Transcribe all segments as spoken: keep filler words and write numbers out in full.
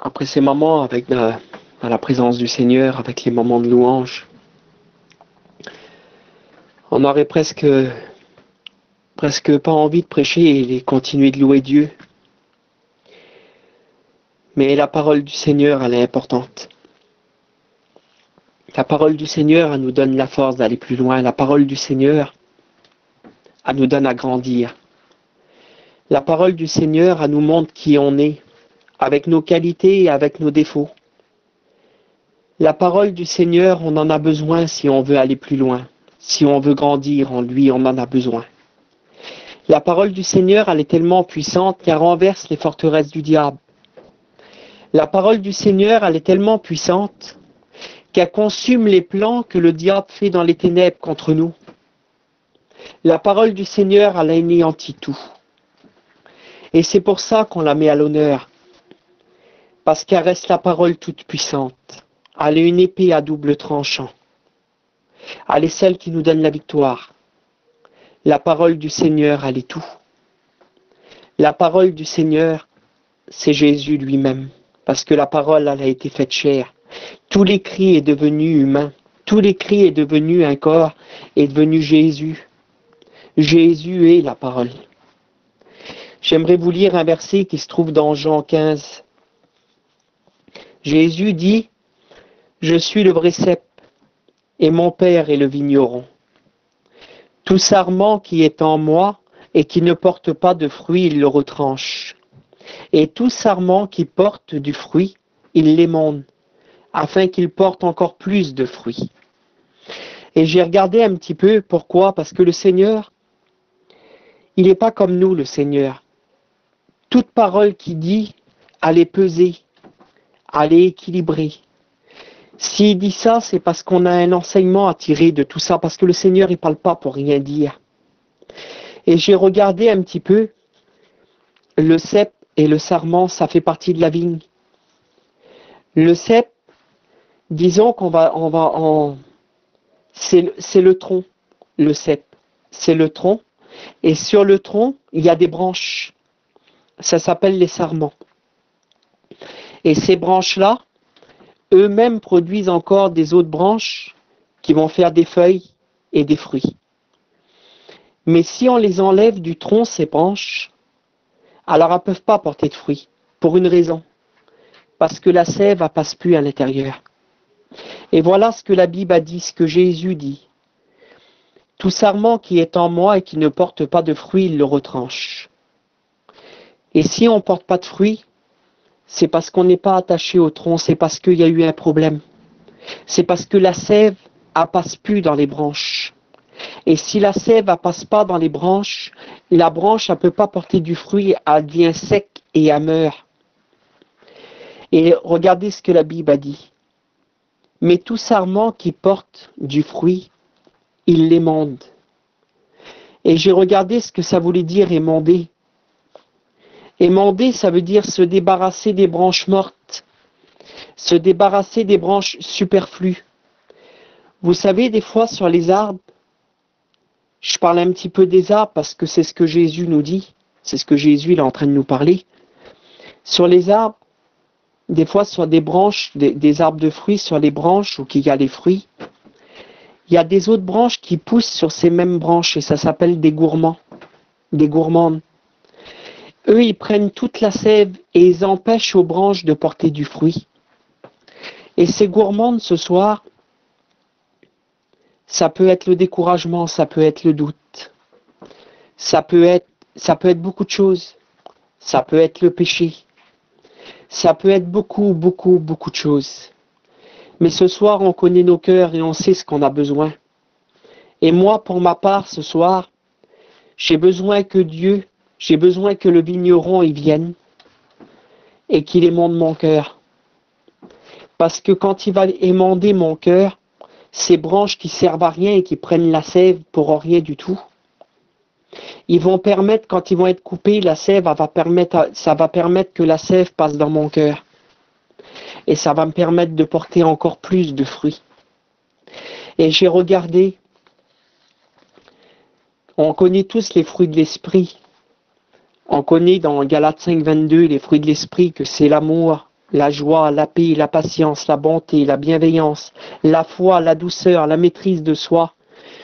après ces moments avec la, dans la présence du Seigneur, avec les moments de louange, on aurait presque, presque pas envie de prêcher et de continuer de louer Dieu. Mais la parole du Seigneur, elle est importante. La parole du Seigneur, elle nous donne la force d'aller plus loin. La parole du Seigneur, elle nous donne à grandir. La parole du Seigneur, elle nous montre qui on est, avec nos qualités et avec nos défauts. La parole du Seigneur, on en a besoin si on veut aller plus loin. Si on veut grandir en lui, on en a besoin. La parole du Seigneur, elle est tellement puissante qu'elle renverse les forteresses du diable. La parole du Seigneur, elle est tellement puissante qu'elle consume les plans que le diable fait dans les ténèbres contre nous. La parole du Seigneur, elle anéantit tout. Et c'est pour ça qu'on la met à l'honneur. Parce qu'elle reste la parole toute puissante. Elle est une épée à double tranchant. Elle est celle qui nous donne la victoire. La parole du Seigneur, elle est tout. La parole du Seigneur, c'est Jésus lui-même. Parce que la parole, elle a été faite chair. Tout l'écrit est devenu humain. Tout l'écrit est devenu un corps, est devenu Jésus. Jésus est la parole. J'aimerais vous lire un verset qui se trouve dans Jean quinze. Jésus dit, « Je suis le vrai cep, et mon Père est le vigneron. Tout sarment qui est en moi et qui ne porte pas de fruit, il le retranche. Et tout sarment qui porte du fruit, il l'émonde, afin qu'il porte encore plus de fruits. » Et j'ai regardé un petit peu, pourquoi? Parce que le Seigneur, il n'est pas comme nous, le Seigneur. Toute parole qu'il dit, elle est pesée, elle est équilibrée. S'il dit ça, c'est parce qu'on a un enseignement à tirer de tout ça, parce que le Seigneur, il ne parle pas pour rien dire. Et j'ai regardé un petit peu, le cep et le sarment, ça fait partie de la vigne. Le cep, disons qu'on va, on va en... C'est, c'est le tronc, le cep. C'est le tronc. Et sur le tronc, il y a des branches. Ça s'appelle les sarments. Et ces branches-là, eux-mêmes produisent encore des autres branches qui vont faire des feuilles et des fruits. Mais si on les enlève du tronc, ces branches, alors elles ne peuvent pas porter de fruits, pour une raison. Parce que la sève ne passe plus à l'intérieur. Et voilà ce que la Bible a dit, ce que Jésus dit. Tout sarment qui est en moi et qui ne porte pas de fruits, il le retranche. Et si on ne porte pas de fruits, c'est parce qu'on n'est pas attaché au tronc, c'est parce qu'il y a eu un problème. C'est parce que la sève, elle passe plus dans les branches. Et si la sève, elle passe pas dans les branches, la branche, elle peut pas porter du fruit, elle devient sec et elle meurt. Et regardez ce que la Bible a dit. Mais tout sarment qui porte du fruit, il l'émonde. Et j'ai regardé ce que ça voulait dire émonder. Émonder, ça veut dire se débarrasser des branches mortes, se débarrasser des branches superflues. Vous savez, des fois sur les arbres, je parle un petit peu des arbres parce que c'est ce que Jésus nous dit, c'est ce que Jésus il est en train de nous parler. Sur les arbres, des fois sur des branches, des, des arbres de fruits, sur les branches où il y a les fruits, il y a des autres branches qui poussent sur ces mêmes branches et ça s'appelle des gourmands, des gourmandes. Eux, ils prennent toute la sève et ils empêchent aux branches de porter du fruit. Et ces gourmandes, ce soir, ça peut être le découragement, ça peut être le doute. Ça peut être, ça peut être beaucoup de choses. Ça peut être le péché. Ça peut être beaucoup, beaucoup, beaucoup de choses. Mais ce soir, on connaît nos cœurs et on sait ce qu'on a besoin. Et moi, pour ma part, ce soir, j'ai besoin que Dieu, j'ai besoin que le vigneron y vienne et qu'il émonde mon cœur. Parce que quand il va émonder mon cœur, ces branches qui servent à rien et qui prennent la sève pour rien du tout, ils vont permettre, quand ils vont être coupés, la sève va permettre, ça va permettre que la sève passe dans mon cœur. Et ça va me permettre de porter encore plus de fruits. Et j'ai regardé, on connaît tous les fruits de l'esprit. On connaît dans Galates cinq, vingt-deux les fruits de l'esprit, que c'est l'amour, la joie, la paix, la patience, la bonté, la bienveillance, la foi, la douceur, la maîtrise de soi.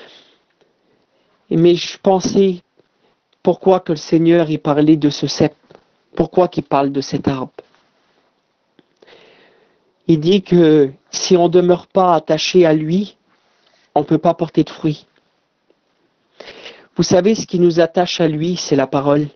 Mais je pensais, pourquoi que le Seigneur y parlait de ce cep? Pourquoi qu'il parle de cet arbre? Il dit que si on ne demeure pas attaché à lui, on ne peut pas porter de fruits. Vous savez, ce qui nous attache à lui, c'est la parole.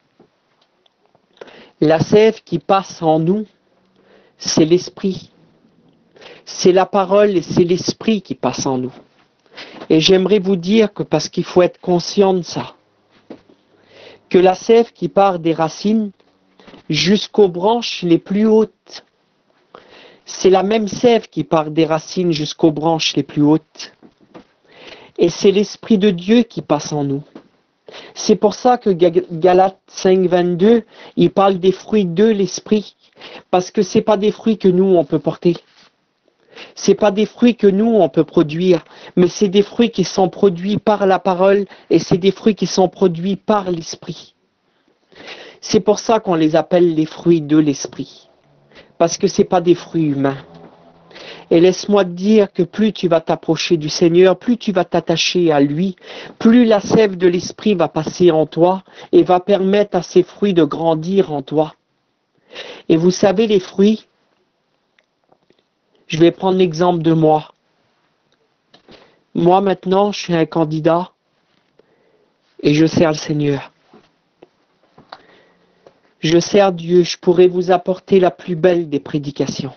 La sève qui passe en nous, c'est l'esprit. C'est la parole et c'est l'esprit qui passe en nous. Et j'aimerais vous dire que, parce qu'il faut être conscient de ça, que la sève qui part des racines jusqu'aux branches les plus hautes, c'est la même sève qui part des racines jusqu'aux branches les plus hautes. Et c'est l'Esprit de Dieu qui passe en nous. C'est pour ça que Galates cinq, vingt-deux, il parle des fruits de l'Esprit. Parce que ce n'est pas des fruits que nous, on peut porter. Ce n'est pas des fruits que nous, on peut produire. Mais c'est des fruits qui sont produits par la parole et c'est des fruits qui sont produits par l'Esprit. C'est pour ça qu'on les appelle les fruits de l'Esprit. Parce que ce n'est pas des fruits humains. Et laisse-moi te dire que plus tu vas t'approcher du Seigneur, plus tu vas t'attacher à lui, plus la sève de l'Esprit va passer en toi et va permettre à ces fruits de grandir en toi. Et vous savez, les fruits, je vais prendre l'exemple de moi. Moi maintenant, je suis un candidat et je sers le Seigneur. Je sers Dieu, je pourrais vous apporter la plus belle des prédications.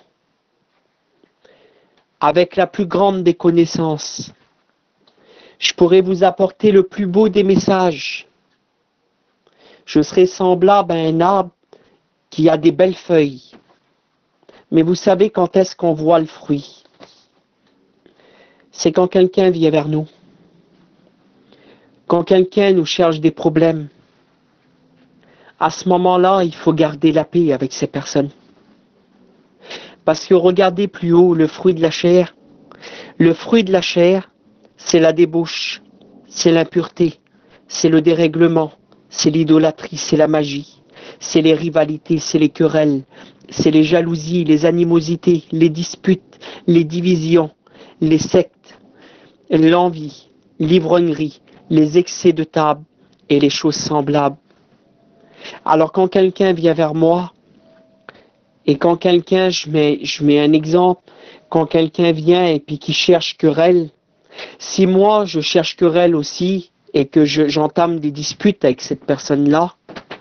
Avec la plus grande des connaissances. Je pourrais vous apporter le plus beau des messages. Je serais semblable à un arbre qui a des belles feuilles. Mais vous savez quand est-ce qu'on voit le fruit? C'est quand quelqu'un vient vers nous. Quand quelqu'un nous cherche des problèmes. À ce moment-là, il faut garder la paix avec ces personnes. Parce que regardez plus haut le fruit de la chair. Le fruit de la chair, c'est la débauche, c'est l'impureté, c'est le dérèglement, c'est l'idolâtrie, c'est la magie, c'est les rivalités, c'est les querelles, c'est les jalousies, les animosités, les disputes, les divisions, les sectes, l'envie, l'ivrognerie, les excès de table et les choses semblables. Alors quand quelqu'un vient vers moi, et quand quelqu'un, je mets, je mets un exemple, quand quelqu'un vient et puis qui cherche querelle, si moi je cherche querelle aussi et que je, j'entame des disputes avec cette personne-là,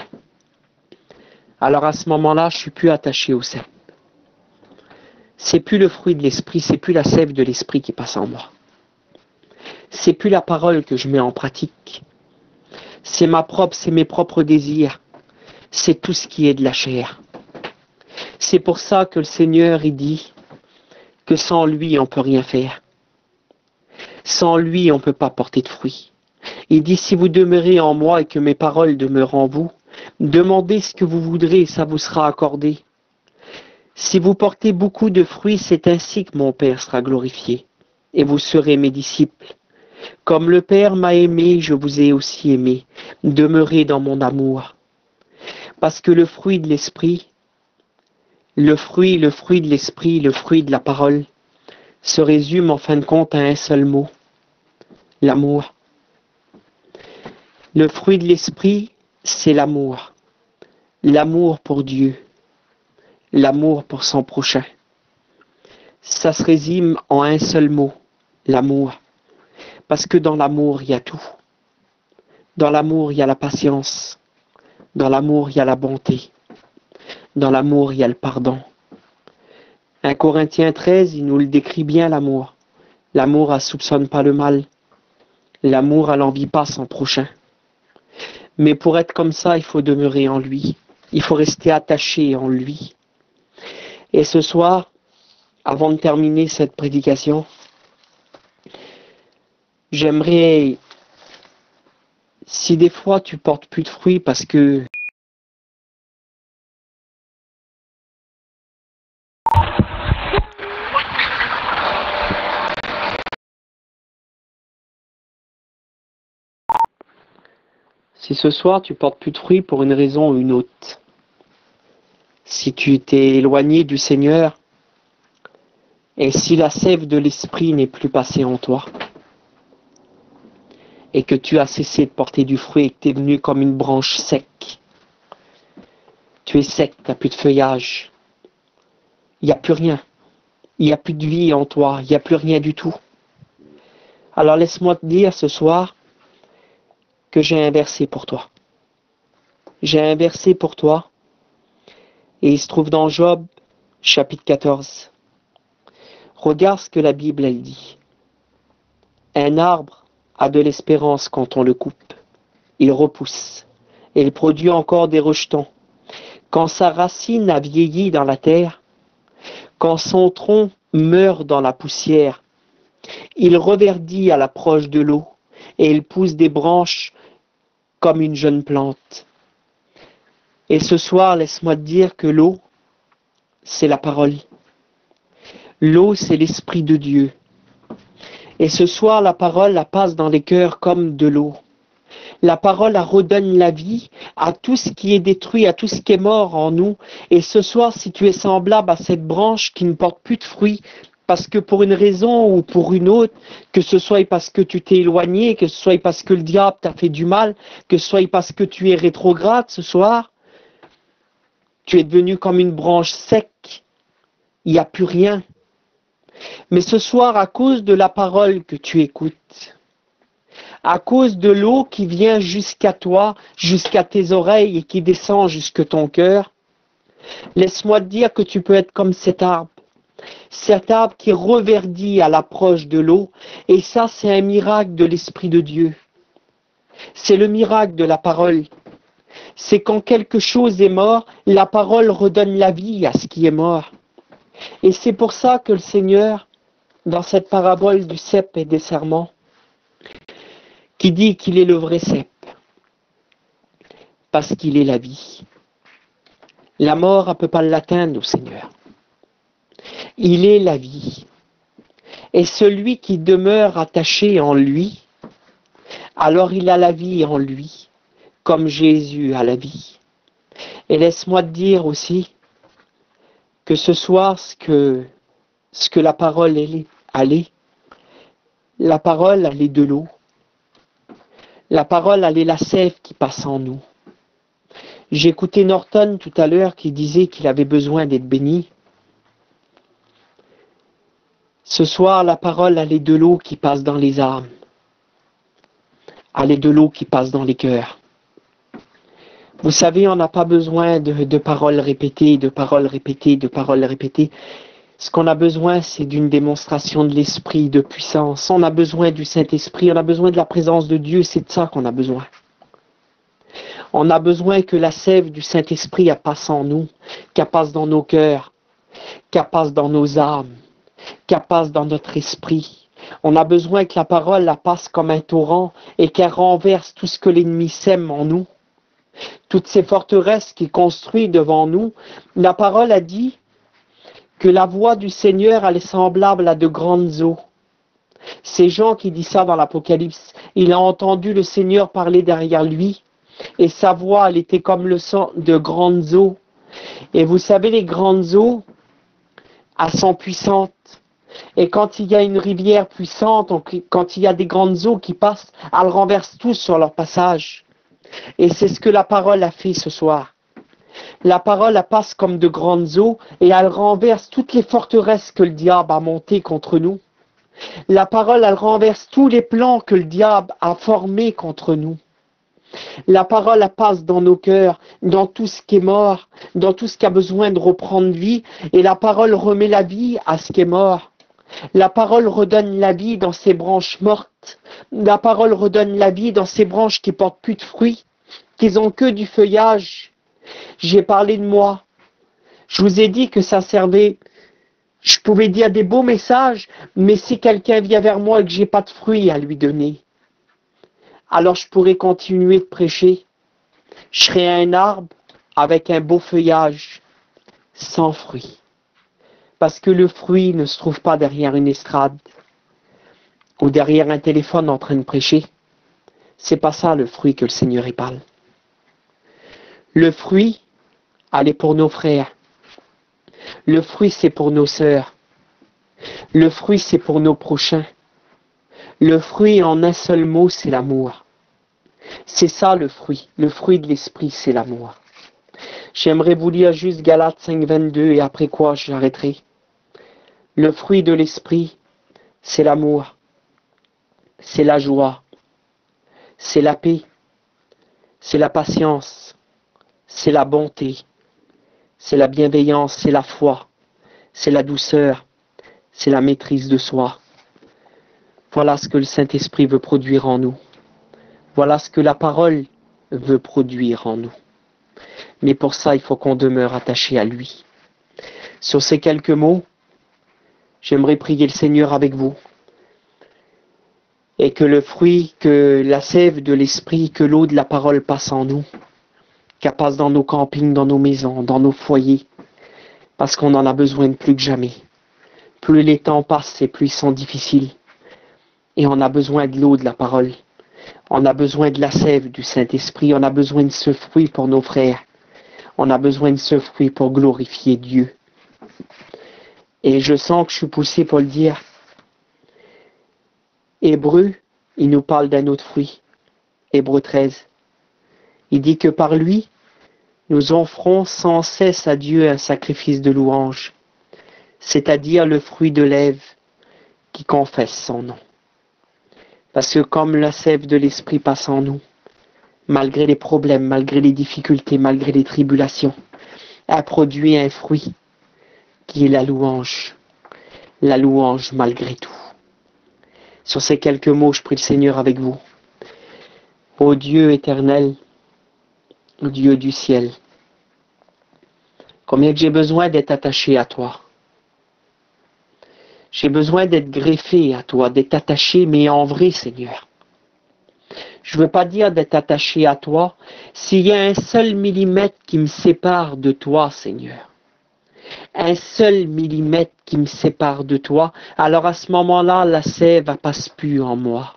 alors à ce moment-là, je suis plus attaché au cep. C'est plus le fruit de l'esprit, c'est plus la sève de l'esprit qui passe en moi. C'est plus la parole que je mets en pratique. C'est ma propre, c'est mes propres désirs. C'est tout ce qui est de la chair. C'est pour ça que le Seigneur, il dit que sans lui, on ne peut rien faire. Sans lui, on ne peut pas porter de fruits. Il dit, si vous demeurez en moi et que mes paroles demeurent en vous, demandez ce que vous voudrez et ça vous sera accordé. Si vous portez beaucoup de fruits, c'est ainsi que mon Père sera glorifié et vous serez mes disciples. Comme le Père m'a aimé, je vous ai aussi aimé. Demeurez dans mon amour. Parce que le fruit de l'esprit, le fruit, le fruit de l'esprit, le fruit de la parole, se résume en fin de compte à un seul mot, l'amour. Le fruit de l'esprit, c'est l'amour. L'amour pour Dieu. L'amour pour son prochain. Ça se résume en un seul mot, l'amour. Parce que dans l'amour, il y a tout. Dans l'amour, il y a la patience. Dans l'amour, il y a la bonté. Dans l'amour, il y a le pardon. un Corinthiens treize, il nous le décrit bien, l'amour. L'amour ne soupçonne pas le mal. L'amour, elle n'envie pas son prochain. Mais pour être comme ça, il faut demeurer en lui. Il faut rester attaché en lui. Et ce soir, avant de terminer cette prédication, j'aimerais, si des fois tu portes plus de fruits parce que si ce soir tu portes plus de fruits pour une raison ou une autre, si tu t'es éloigné du Seigneur, et si la sève de l'Esprit n'est plus passée en toi, et que tu as cessé de porter du fruit et que tu es venu comme une branche sec, tu es sec, tu n'as plus de feuillage, il n'y a plus rien, il n'y a plus de vie en toi, il n'y a plus rien du tout. Alors laisse-moi te dire ce soir que j'ai un verset pour toi. J'ai un verset pour toi, et il se trouve dans Job, chapitre quatorze. Regarde ce que la Bible, elle dit. Un arbre a de l'espérance quand on le coupe. Il repousse, et il produit encore des rejetons. Quand sa racine a vieilli dans la terre, quand son tronc meurt dans la poussière, il reverdit à l'approche de l'eau, et il pousse des branches comme une jeune plante. Et ce soir, laisse-moi te dire que l'eau, c'est la parole. L'eau, c'est l'Esprit de Dieu. Et ce soir, la parole, la passe dans les cœurs comme de l'eau. La parole, elle redonne la vie à tout ce qui est détruit, à tout ce qui est mort en nous. Et ce soir, si tu es semblable à cette branche qui ne porte plus de fruits, parce que pour une raison ou pour une autre, que ce soit parce que tu t'es éloigné, que ce soit parce que le diable t'a fait du mal, que ce soit parce que tu es rétrograde ce soir, tu es devenu comme une branche sec. Il n'y a plus rien. Mais ce soir, à cause de la parole que tu écoutes, à cause de l'eau qui vient jusqu'à toi, jusqu'à tes oreilles et qui descend jusqu'à ton cœur, laisse-moi te dire que tu peux être comme cet arbre. Cet arbre qui reverdit à l'approche de l'eau, et ça, c'est un miracle de l'Esprit de Dieu. C'est le miracle de la parole. C'est quand quelque chose est mort, la parole redonne la vie à ce qui est mort. Et c'est pour ça que le Seigneur, dans cette parabole du cep et des serments, qui dit qu'il est le vrai cep, parce qu'il est la vie. La mort ne peut pas l'atteindre au Seigneur. Il est la vie. Et celui qui demeure attaché en lui, alors il a la vie en lui, comme Jésus a la vie. Et laisse-moi te dire aussi que ce soir, ce que, ce que la parole elle est, elle est, la parole elle est de l'eau. La parole elle est la sève qui passe en nous. J'ai écouté Norton tout à l'heure qui disait qu'il avait besoin d'être béni. Ce soir, la parole, elle est de l'eau qui passe dans les âmes. Elle est de l'eau qui passe dans les cœurs. Vous savez, on n'a pas besoin de, de paroles répétées, de paroles répétées, de paroles répétées. Ce qu'on a besoin, c'est d'une démonstration de l'esprit, de puissance. On a besoin du Saint-Esprit, on a besoin de la présence de Dieu, c'est de ça qu'on a besoin. On a besoin que la sève du Saint-Esprit elle passe en nous, qu'elle passe dans nos cœurs, qu'elle passe dans nos âmes, qu'elle passe dans notre esprit. On a besoin que la parole la passe comme un torrent et qu'elle renverse tout ce que l'ennemi sème en nous. Toutes ces forteresses qu'il construit devant nous, la parole a dit que la voix du Seigneur elle est semblable à de grandes eaux. C'est Jean qui dit ça dans l'Apocalypse. Il a entendu le Seigneur parler derrière lui et sa voix elle était comme le son de grandes eaux. Et vous savez, les grandes eaux, elles sont puissantes. Et quand il y a une rivière puissante, quand il y a des grandes eaux qui passent, elles renversent tout sur leur passage. Et c'est ce que la parole a fait ce soir. La parole elle passe comme de grandes eaux et elle renverse toutes les forteresses que le diable a montées contre nous. La parole elle renverse tous les plans que le diable a formés contre nous. La parole elle passe dans nos cœurs, dans tout ce qui est mort, dans tout ce qui a besoin de reprendre vie, et la parole remet la vie à ce qui est mort. La parole redonne la vie dans ces branches mortes. La parole redonne la vie dans ces branches qui portent plus de fruits, qui n'ont que du feuillage. J'ai parlé de moi. Je vous ai dit que ça servait. Je pouvais dire des beaux messages, mais si quelqu'un vient vers moi et que j'ai pas de fruits à lui donner, alors je pourrais continuer de prêcher. Je serais un arbre avec un beau feuillage, sans fruits. Parce que le fruit ne se trouve pas derrière une estrade ou derrière un téléphone en train de prêcher. C'est pas ça le fruit que le Seigneur y parle. Le fruit, elle est pour nos frères. Le fruit, c'est pour nos sœurs. Le fruit, c'est pour nos prochains. Le fruit, en un seul mot, c'est l'amour. C'est ça le fruit. Le fruit de l'esprit, c'est l'amour. J'aimerais vous lire juste Galates cinq, vingt-deux et après quoi j'arrêterai. Le fruit de l'esprit, c'est l'amour, c'est la joie, c'est la paix, c'est la patience, c'est la bonté, c'est la bienveillance, c'est la foi, c'est la douceur, c'est la maîtrise de soi. Voilà ce que le Saint-Esprit veut produire en nous. Voilà ce que la parole veut produire en nous. Mais pour ça, il faut qu'on demeure attaché à lui. Sur ces quelques mots, j'aimerais prier le Seigneur avec vous. Et que le fruit, que la sève de l'esprit, que l'eau de la parole passe en nous. Qu'elle passe dans nos campings, dans nos maisons, dans nos foyers. Parce qu'on en a besoin de plus que jamais. Plus les temps passent et plus ils sont difficiles. Et on a besoin de l'eau de la parole. On a besoin de la sève du Saint-Esprit. On a besoin de ce fruit pour nos frères. On a besoin de ce fruit pour glorifier Dieu. Et je sens que je suis poussé pour le dire. Hébreu, il nous parle d'un autre fruit. Hébreu treize. Il dit que par lui, nous offrons sans cesse à Dieu un sacrifice de louange, c'est-à-dire le fruit de lèvres qui confesse son nom. Parce que comme la sève de l'esprit passe en nous, malgré les problèmes, malgré les difficultés, malgré les tribulations, a produit un fruit qui est la louange. La louange malgré tout. Sur ces quelques mots, je prie le Seigneur avec vous. Ô Dieu éternel, ô Dieu du ciel, combien que j'ai besoin d'être attaché à toi. J'ai besoin d'être greffé à toi, d'être attaché, mais en vrai, Seigneur. Je ne veux pas dire d'être attaché à toi s'il y a un seul millimètre qui me sépare de toi, Seigneur. Un seul millimètre qui me sépare de toi, alors à ce moment-là, la sève ne passe plus en moi.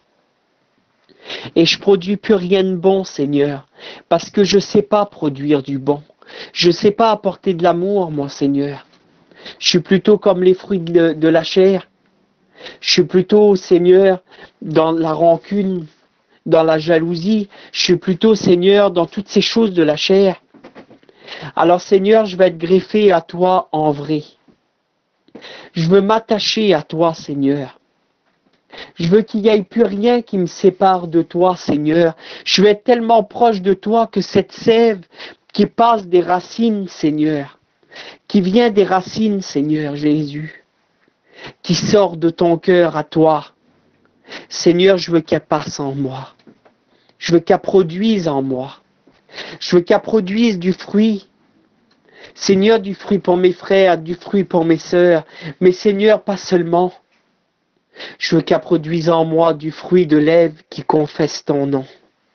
Et je produis plus rien de bon, Seigneur, parce que je ne sais pas produire du bon. Je ne sais pas apporter de l'amour, moi, Seigneur. Je suis plutôt comme les fruits de, de la chair. Je suis plutôt, Seigneur, dans la rancune, dans la jalousie. Je suis plutôt, Seigneur, dans toutes ces choses de la chair. Alors, Seigneur, je vais être greffé à toi en vrai. Je veux m'attacher à toi, Seigneur. Je veux qu'il n'y ait plus rien qui me sépare de toi, Seigneur. Je veux être tellement proche de toi que cette sève qui passe des racines, Seigneur, qui vient des racines, Seigneur Jésus, qui sort de ton cœur à toi, Seigneur, je veux qu'elle passe en moi. Je veux qu'elle produise en moi. Je veux qu'elle produise du fruit. Seigneur, du fruit pour mes frères, du fruit pour mes sœurs. Mais Seigneur, pas seulement. Je veux qu'elle produise en moi du fruit de lèvres qui confesse ton nom.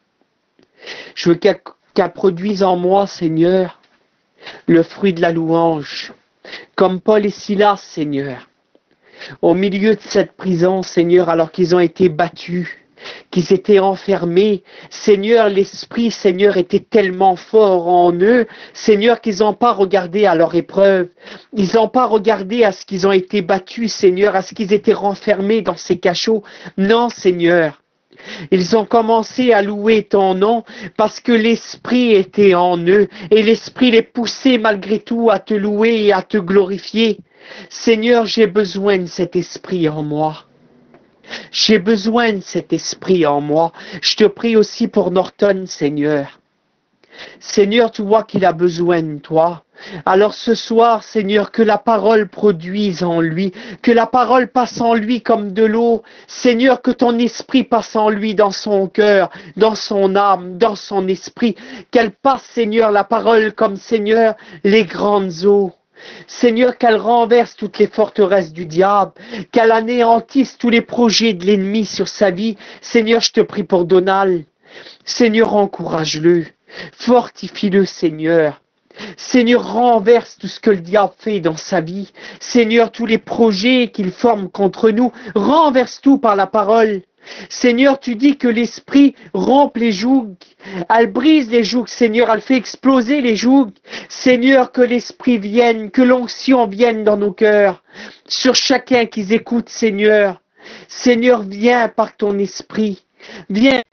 Je veux qu'elle qu'elle produise en moi, Seigneur, le fruit de la louange. Comme Paul et Silas, Seigneur. Au milieu de cette prison, Seigneur, alors qu'ils ont été battus, qu'ils étaient enfermés, Seigneur, l'Esprit, Seigneur, était tellement fort en eux, Seigneur, qu'ils n'ont pas regardé à leur épreuve, ils n'ont pas regardé à ce qu'ils ont été battus, Seigneur, à ce qu'ils étaient renfermés dans ces cachots. Non, Seigneur, ils ont commencé à louer ton nom parce que l'Esprit était en eux et l'Esprit les poussait malgré tout à te louer et à te glorifier. Seigneur, j'ai besoin de cet esprit en moi. J'ai besoin de cet esprit en moi. Je te prie aussi pour Norton, Seigneur. Seigneur, tu vois qu'il a besoin de toi. Alors ce soir, Seigneur, que la parole produise en lui, que la parole passe en lui comme de l'eau. Seigneur, que ton esprit passe en lui dans son cœur, dans son âme, dans son esprit. Qu'elle passe, Seigneur, la parole comme, Seigneur, les grandes eaux. Seigneur, qu'elle renverse toutes les forteresses du diable, qu'elle anéantisse tous les projets de l'ennemi sur sa vie. Seigneur, je te prie pour Donald. Seigneur, encourage-le, fortifie-le, Seigneur. Seigneur, renverse tout ce que le diable fait dans sa vie. Seigneur, tous les projets qu'il forme contre nous, renverse tout par la parole. Seigneur, tu dis que l'Esprit rompt les jougs. Elle brise les jougs, Seigneur, elle fait exploser les jougs. Seigneur, que l'Esprit vienne, que l'onction vienne dans nos cœurs, sur chacun qui écoute, Seigneur. Seigneur, viens par ton Esprit. Viens